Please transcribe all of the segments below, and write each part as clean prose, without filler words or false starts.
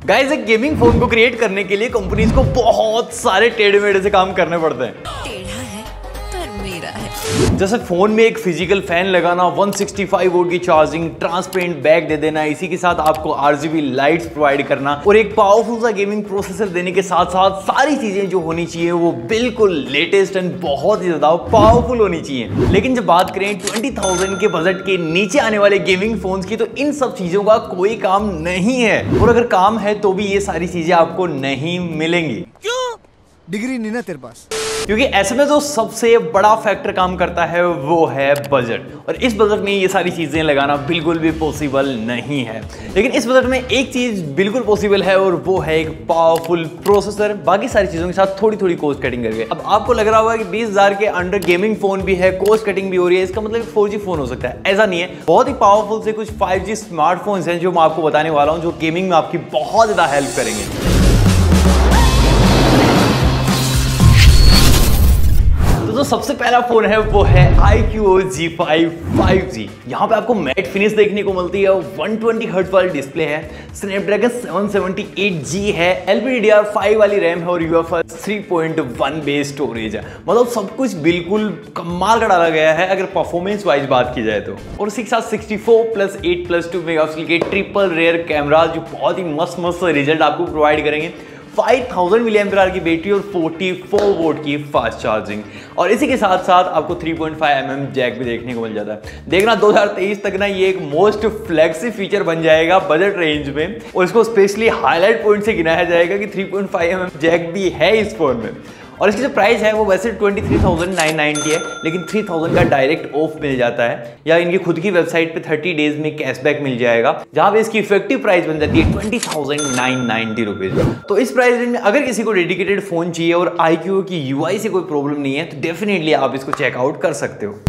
Guys, एक gaming phone को create करने के लिए कंपनीज को बहुत सारे टेढ़े मेढ़े से काम करने पड़ते हैं। टेढ़ा है पर मेरा है। जैसे फोन में एक फिजिकल फैन लगाना, 165 वोल्ट की चार्जिंग, ट्रांसपेरेंट बैग दे देना, इसी के साथ आपको RGB लाइट्स प्रोवाइड करना और एक पावरफुल सा गेमिंग प्रोसेसर देने के साथ साथ सारी चीजें जो होनी चाहिए वो बिल्कुल लेटेस्ट एंड बहुत ही ज्यादा पावरफुल होनी चाहिए। लेकिन जब बात करें 20,000 के बजट के नीचे आने वाले गेमिंग फोन्स की, तो इन सब चीजों का कोई काम नहीं है, और अगर काम है तो भी ये सारी चीजें आपको नहीं मिलेंगी। क्यों? डिग्री नहीं ना तेरे पास। क्योंकि ऐसे में जो सबसे बड़ा फैक्टर काम करता है वो है बजट, और इस बजट में ये सारी चीजें लगाना बिल्कुल भी पॉसिबल नहीं है। लेकिन इस बजट में एक चीज बिल्कुल पॉसिबल है, और वो है एक पावरफुल प्रोसेसर, बाकी सारी चीजों के साथ थोड़ी थोड़ी कॉस्ट कटिंग करके। अब आपको लग रहा होगा कि 20,000 के अंडर गेमिंग फोन भी है, कॉस्ट कटिंग भी हो रही है, इसका मतलब 4G फोन हो सकता है। ऐसा नहीं है, बहुत ही पावरफुल से कुछ 5G स्मार्टफोन्स हैं जो मैं आपको बताने वाला हूं, जो गेमिंग में आपकी बहुत ज्यादा हेल्प करेंगे। तो सबसे पहला फोन है वो है iQOO G5 5G। यहाँ पे आपको मैट फिनिश देखने को मिलती है, 120 हर्ट्ज वाली डिस्प्ले है, स्नैपड्रैगन 778G है, LPDDR5 वाली रैम है और UFS 3.1 बेस स्टोरेज है। मतलब सब कुछ बिल्कुल कमाल का डाला गया है अगर परफॉर्मेंस वाइज बात की जाए तो। और इसके साथ 64+8+2 मेगापिक्सल के ट्रिपल रेयर कैमरा जो बहुत ही मस्त रिजल्ट आपको प्रोवाइड करेंगे, 5000 mAh की बैटरी और 44 वोल्ट की फास्ट चार्जिंग, और इसी के साथ साथ आपको 3.5 mm जैक भी देखने को मिल जाता है। देखना 2023 तक ना ये एक मोस्ट फ्लैगशिप फीचर बन जाएगा बजट रेंज में, और इसको स्पेशली हाईलाइट पॉइंट से गिनाया जाएगा कि 3.5 mm जैक भी है इस फोन में। और इसकी जो प्राइस है वो वैसे 23,990 है, लेकिन 3,000 का डायरेक्ट ऑफ मिल जाता है, या इनकी खुद की वेबसाइट पे 30 डेज में कैशबैक मिल जाएगा, जहां पे इसकी इफेक्टिव प्राइस बन जाती है 20,990 रुपीज। तो इस प्राइस रेंज में अगर किसी को डेडिकेटेड फोन चाहिए और iQOO की UI से कोई प्रॉब्लम नहीं है, तो डेफिनेटली आप इसको चेकआउट कर सकते हो।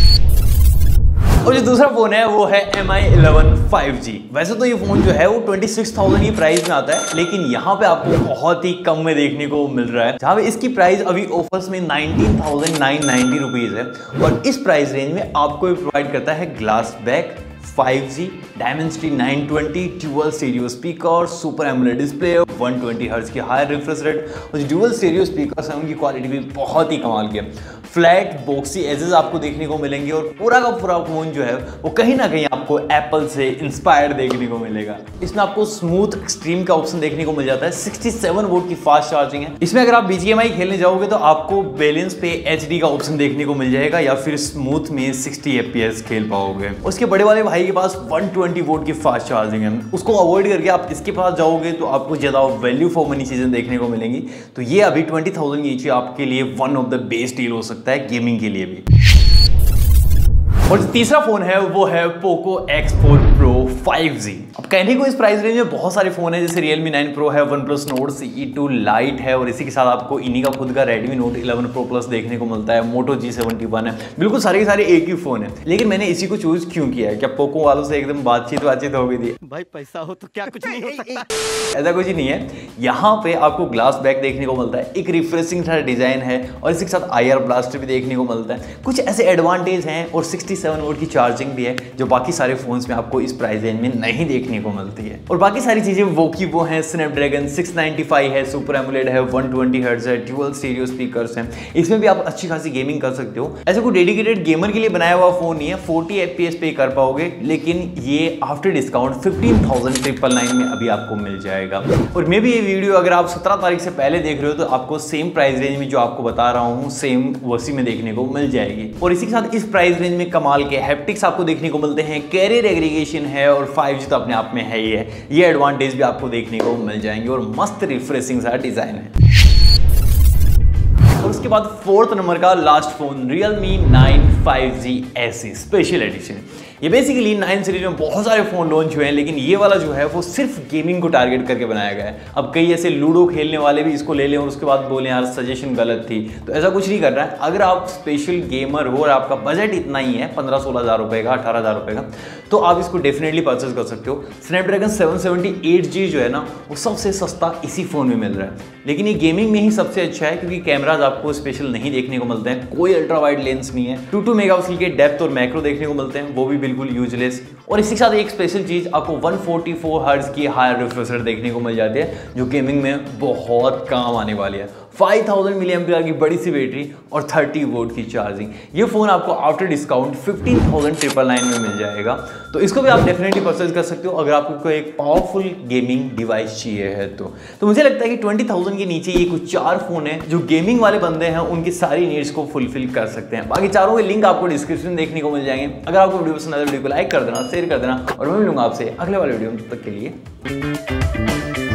और जो दूसरा फोन है वो है Mi 11 5G। वैसे तो ये फोन जो है वो 26,000 की प्राइस में आता है, लेकिन यहाँ पे आपको बहुत ही कम में देखने को मिल रहा है, जहाँ पे इसकी प्राइस अभी ऑफर्स में 19,990 रुपीज है। और इस प्राइस रेंज में आपको प्रोवाइड करता है glass back, 5G, Dimensity 920, dual stereo speaker, super AMOLED display, 120 hertz की हाई रिफ्रेश रेट, और जो ड्यूअल स्टीरियो स्पीकर्स हैं उनकी क्वालिटी भी बहुत ही कमाल की है। फ्लैट बॉक्सी एजेस आपको देखने को मिलेंगे, और पूरा का पूरा फोन जो है वो कहीं ना कहीं आपको एप्पल से इंस्पायर्ड देखने को मिलेगा। इसमें आपको स्मूथ एक्सट्रीम का ऑप्शन देखने को मिल जाता है, 67 वोल्ट की फास्ट चार्जिंग है। इसमें अगर आप BGMI खेलने जाओगे तो आपको बैलेंस पे HD का ऑप्शन देखने को मिल जाएगा, या फिर स्मूथ में 60 FPS खेल पाओगे। उसके बड़े वाले भाई के पास 120 वोल्ट की फास्ट चार्जिंग है, उसको अवॉइड करके आप इसके पास जाओगे तो आपको ज्यादा वैल्यू फॉर मनी चीजें देखने को मिलेंगी। तो ये अभी 20,000 की आपके लिए one of the best deal हो सकता है गेमिंग के लिए भी। और जो तीसरा फोन है वो है Poco X4 Pro 5G। अब कहने को इस प्राइस रेंज में बहुत सारे फोन है, जैसे Realme 9 Pro है, OnePlus Nord CE2 Lite है, और इसी के साथ आपको इन्हीं का खुद का Redmi Note 11 Pro Plus देखने को मिलता है, Moto G71 है। बिल्कुल सारे के सारे एक ही फोन है, लेकिन मैंने इसी को चूज क्यों किया है? क्या पोको वालों से एकदम बातचीत हो गई थी? भाई पैसा हो तो क्या कुछ नहीं हो सकता। ऐसा कुछ ही नहीं है। यहाँ पे आपको ग्लास बैक देखने को मिलता है, एक रिफ्रेशिंग सा डिजाइन है, और इसी के साथ IR ब्लास्टर भी देखने को मिलता है। कुछ ऐसे एडवांटेज हैं, और 67 वोल्ट की चार्जिंग भी है, जो बाकी सारे फोन्स में आपको इस प्राइस रेंज में नहीं देखने को मिलती है। और बाकी सारी चीजें वो की वो हैं, स्नैपड्रैगन 695 है, सुपर एमोलेड है, 120 हर्ट्ज है, ड्यूअल स्टीरियो स्पीकर्स हैं। इसमें भी आप अच्छी खासी गेमिंग कर सकते हो। ऐसे कोई डेडिकेटेड गेमर के लिए बनाया हुआ फोन नहीं है, 40 FPS पे कर पाओगे, लेकिन ये आफ्टर डिस्काउंट 15,999 में अभी आपको मिल जाएगा। और मे भी ये वीडियो अगर आप 17 तारीख से पहले देख रहे हो तो आपको सेम प्राइस रेंज में जो आपको बता रहा हूँ सेम वैसी में देखने को मिल जाएगी। और इसी के साथ इस प्राइस रेंज में कमाल के हैप्टिक्स आपको देखने को मिलते हैं, कैरियर एग्रीगेशन है, और 5G तो अपने आप में है ही है, ये एडवांटेज भी आपको देखने को मिल जाएंगे, और मस्त रिफ्रेशिंग सा डिजाइन है। और उसके बाद फोर्थ नंबर का last phone Realme 9 5G SE special edition. ये बेसिकली 9 सीरीज में बहुत सारे फोन लॉन्च हुए हैं, लेकिन ये वाला जो है वो सिर्फ गेमिंग को टारगेट करके बनाया गया है। अब कई ऐसे लूडो खेलने वाले भी इसको ले लें और उसके बाद बोले यार सजेशन गलत थी, तो ऐसा कुछ नहीं कर रहा है। अगर आप स्पेशल गेमर हो और आपका बजट इतना ही है 15-16 हज़ार रुपये का, 18 हज़ार रुपये का, तो आप इसको डेफिनेटली परचेज कर सकते हो। स्नैपड्रैगन 778G जो है ना वो सबसे सस्ता इसी फोन में मिल रहा है, लेकिन ये गेमिंग में ही सबसे अच्छा है क्योंकि कैमराज आपको स्पेशल नहीं देखने को मिलते हैं, कोई अल्ट्रा वाइड लेंस नहीं है, 22 मेगापिक्सल के डेप्थ और मैक्रो देखने को मिलते हैं, वो भी बिल्कुल यूजलेस। और इसी के साथ एक स्पेशल चीज़ आपको 144 हर्ट्ज की हायर रिफ्रेश रेट देखने को मिल जाती है, जो गेमिंग में बहुत काम आने वाली है। 5000 mAh की बड़ी सी बैटरी और 30 वोल्ट की चार्जिंग। ये फ़ोन आपको आफ्टर डिस्काउंट 15,999 में मिल जाएगा। तो इसको भी आप डेफिनेटली परचेज कर सकते हो अगर आपको एक पावरफुल गेमिंग डिवाइस चाहिए है तो मुझे लगता है कि 20,000 के नीचे ये कुछ 4 फ़ोन हैं जो गेमिंग वाले बंदे हैं उनकी सारी नीड्स को फुलफिल कर सकते हैं। बाकी चारों के लिंक आपको डिस्क्रिप्शन में देखने को मिल जाएंगे। अगर आपको वीडियो पसंद आए तो वीडियो को लाइक कर देना, शेयर कर देना और मैं मिलूंगा आपसे अगले वाले वीडियो में। तब तक के लिए